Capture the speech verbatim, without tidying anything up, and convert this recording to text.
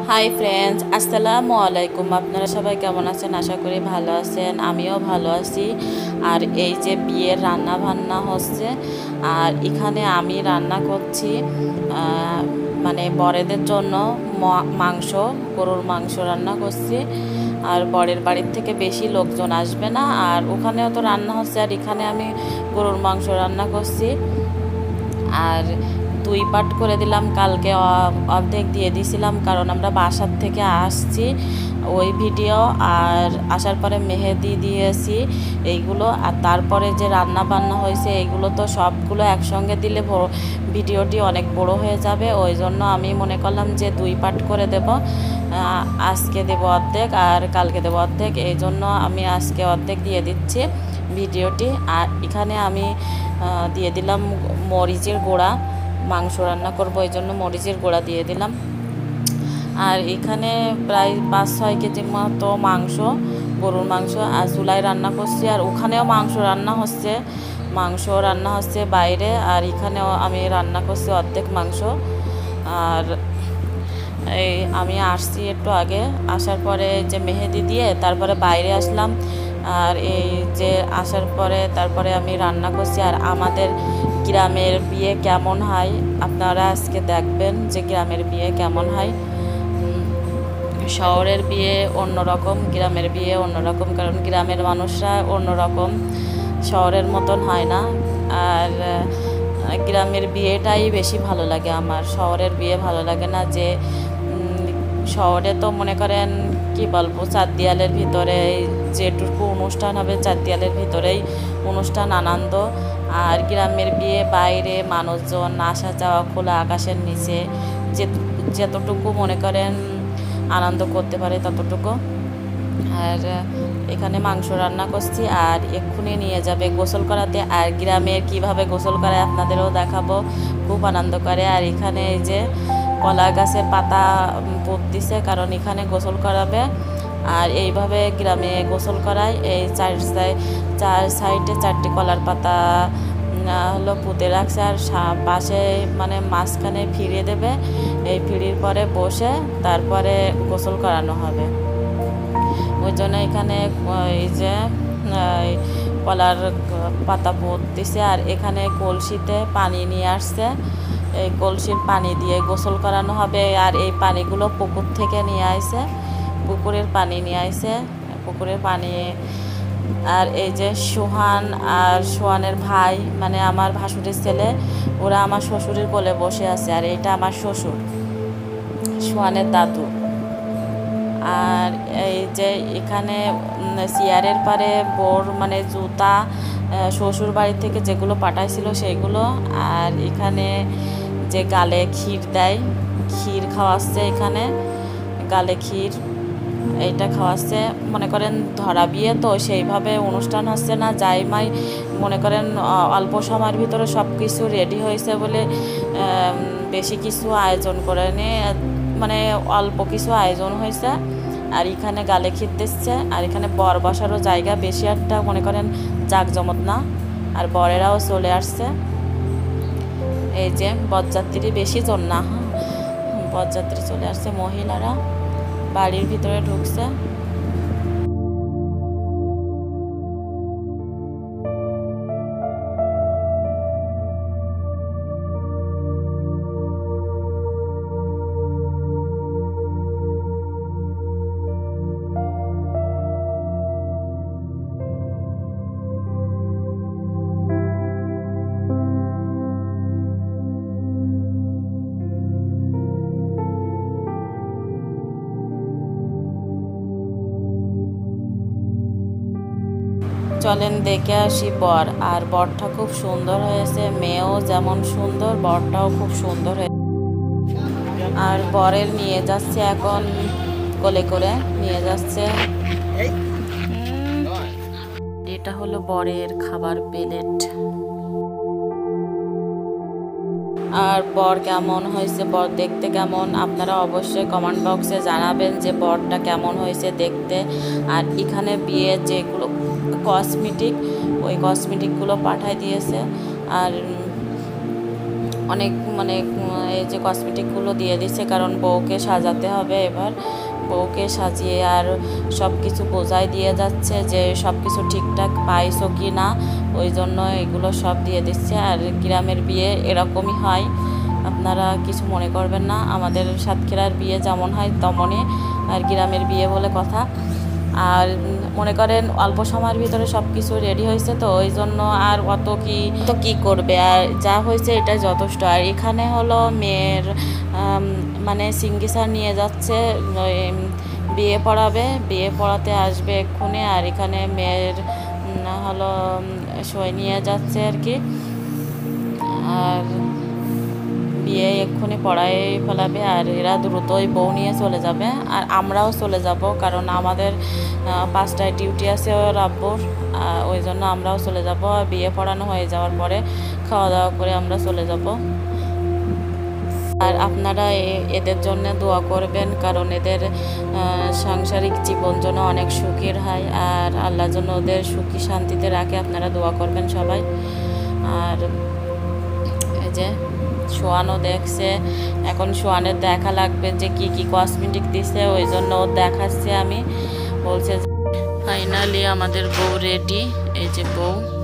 Hi friends, আসসালামু আলাইকুম। আপনারা সবাই কেমন আছেন? আশা করি ভালো আছেন। আমিও ভালো আছি। আর এই যে বিয়ের রান্না বান্না হচ্ছে, আর এখানে আমি রান্না করছি মানে বরেদের জন্য মাংস, গরুর মাংস রান্না করছি। আর বরের বাড়ির থেকে বেশি লোকজন আসবে না, আর ওখানেও তো রান্না হচ্ছে, আর এখানে আমি গরুর মাংস রান্না করছি। আর দুই পাট করে দিলাম, কালকে অর্ধেক দিয়ে দিয়েছিলাম, কারণ আমরা বাসার থেকে আসছি ওই ভিডিও, আর আসার পরে মেহেদি দিয়েছি এইগুলো, আর তারপরে যে রান্না বান্না হয়েছে এইগুলো তো সবগুলো একসঙ্গে দিলে ভিডিওটি অনেক বড় হয়ে যাবে। ওই জন্য আমি মনে করলাম যে দুই পাট করে দেব, আজকে দেব অর্ধেক আর কালকে দেব অর্ধেক, এই জন্য আমি আজকে অর্ধেক দিয়ে দিচ্ছি ভিডিওটি। আর এখানে আমি দিয়ে দিলাম মরিচের গুঁড়া, মাংস রান্না করবো এই জন্য মরিচের গুঁড়া দিয়ে দিলাম। আর এখানে প্রায় পাঁচ ছয় কেজি মতো মাংস, গরুর মাংস আর চুলায় রান্না করছি, আর ওখানেও মাংস রান্না হচ্ছে, মাংস রান্না হচ্ছে বাইরে, আর এখানেও আমি রান্না করছি অর্ধেক মাংস। আর এই আমি আসছি একটু আগে, আসার পরে যে মেহেদি দিয়ে তারপরে বাইরে আসলাম, আর এই যে আসার পরে তারপরে আমি রান্না করছি। আর আমাদের গ্রামের বিয়ে কেমন হয় আপনারা আজকে দেখবেন যে গ্রামের বিয়ে কেমন হয়। শহরের বিয়ে অন্যরকম, গ্রামের বিয়ে অন্যরকম, কারণ গ্রামের মানুষরা অন্যরকম, শহরের মতন হয় না। আর গ্রামের বিয়েটাই বেশি ভালো লাগে আমার, শহরের বিয়ে ভালো লাগে না। যে শহরে তো মনে করেন কি বলবো, চার দেয়ালের ভিতরে যেটুকু অনুষ্ঠান হবে চার দেয়ালের ভিতরেই অনুষ্ঠান, আনন্দ। আর গ্রামের বিয়ে বাইরে মানুষজন আসা যাওয়া, খোলা আকাশের নিচে যে যতটুকু মনে করেন আনন্দ করতে পারে ততটুকু। আর এখানে মাংস রান্না করছি, আর এক্ষুনি নিয়ে যাবে গোসল করাতে। আর গ্রামে কিভাবে গোসল করে আপনাদেরও দেখাবো, খুব আনন্দ করে। আর এখানে এই যে কলা গাছের পাতা পুঁততেছে, কারণ এখানে গোসল করাবে। আর এইভাবে গ্রামে গোসল করায়, এই চার চার সাইডে চারটি কলার পাতা হলো পুঁতে রাখছে, আর পাশে মানে মাঝখানে ফিরিয়ে দেবে, এই ফিরির পরে বসে তারপরে গোসল করানো হবে। ওই জন্য এখানে এই যে কলার পাতা পুঁততেছে, আর এখানে কলসিতে পানি নিয়ে আসছে, এই কলসির পানি দিয়ে গোসল করানো হবে। আর এই পানিগুলো পুকুর থেকে নিয়ে আসে, পুকুরের পানি নিয়ে আসে, পুকুরের পানি। আর এই যে সোহান আর সোহানের ভাই মানে আমার ভাসুরের ছেলে, ওরা আমার শ্বশুরের কোলে বসে আছে, আর এটা আমার শ্বশুর সোহানের দাদু। আর এই যে এখানে চেয়ারের পারে বোর মানে জুতা শ্বশুর বাড়ি থেকে যেগুলো পাঠাইছিল সেইগুলো। আর এখানে যে গালে ক্ষীর দেয়, ক্ষীর খাওয়াচ্ছে, এখানে গালে ক্ষীর এইটা খাওয়াচ্ছে। মনে করেন ধরা বিয়ে তো সেইভাবে অনুষ্ঠান হচ্ছে না, যাই মাই মনে করেন অল্প সময়ের ভিতরে সব কিছু রেডি হয়েছে বলে বেশি কিছু আয়োজন করে নি, মানে অল্প কিছু আয়োজন হয়েছে। আর এখানে গালে ক্ষীর দিচ্ছে, আর এখানে বর বসারও জায়গা বেশি একটা মনে করেন জাঁকজমক না। আর বরেরাও চলে আসছে, এই যে বরযাত্রী বেশি জন না, বরযাত্রী চলে আসছে, মহিলারা বাড়ির ভিতরে ঢুকছে। চলেন দেখে আসি বর। আর বরটা খুব সুন্দর হয়েছে, মেয়েও যেমন সুন্দর, বরটাও খুব সুন্দর হয়েছে। আর বরের নিয়ে যাচ্ছে এখন কোলে করে নিয়ে যাচ্ছে। এটা হলো বরের খাবার প্লেট। আর বর কেমন হয়েছে, বর দেখতে কেমন, আপনারা অবশ্যই কমেন্ট বক্সে জানাবেন যে বরটা কেমন হয়েছে দেখতে। আর এখানে বিয়ে যেগুলো কসমেটিক, ওই কসমেটিকগুলো পাঠাই দিয়েছে। আর অনেক মানে এই যে কসমেটিকগুলো দিয়ে দিচ্ছে, কারণ বউকে সাজাতে হবে। এবার বউকে সাজিয়ে আর সব কিছু বোঝাই দিয়ে যাচ্ছে যে সব কিছু ঠিকঠাক পাইছো কি না, ওই জন্য এগুলো সব দিয়ে দিচ্ছে। আর গ্রামের বিয়ে এরকমই হয়, আপনারা কিছু মনে করবেন না। আমাদের সাতক্ষীরার বিয়ে যেমন হয় তেমনই আর গ্রামের বিয়ে বলে কথা। আর মনে করেন অল্প সময়ের ভিতরে সব কিছু রেডি হয়েছে, তো ওই জন্য আর অত কি তো কী করবে, আর যা হয়েছে এটা যথেষ্ট। আর এখানে হলো মেয়ের মানে সিঙ্গিসার নিয়ে যাচ্ছে, বিয়ে পড়াবে, বিয়ে পড়াতে আসবে এক্ষুনি। আর এখানে মেয়ের হলো সই নিয়ে যাচ্ছে আর কি। আর বিয়ে এক্ষুনি পড়ায় ফেলাবে, আর এরা দ্রুতই বউ নিয়ে চলে যাবে। আর আমরাও চলে যাব, কারণ আমাদের পাঁচটায় ডিউটি আছে ওর আব্বুর, ওই জন্য আমরাও চলে যাব। আর বিয়ে পড়ানো হয়ে যাওয়ার পরে খাওয়া দাওয়া করে আমরা চলে যাব। আর আপনারা এদের জন্য দোয়া করবেন, কারণ এদের সাংসারিক জীবন যেন অনেক সুখের হয়, আর আল্লাহ যেন ওদের সুখী শান্তিতে রাখে। আপনারা দোয়া করবেন সবাই। আর এই যে সোয়ানও দেখছে, এখন সোয়ানের দেখা লাগবে যে কি কি কসমেটিক দিছে, ওই জন্য ও দেখাচ্ছে। আমি বলছে ফাইনালি আমাদের বউ রেডি, এই যে বউ।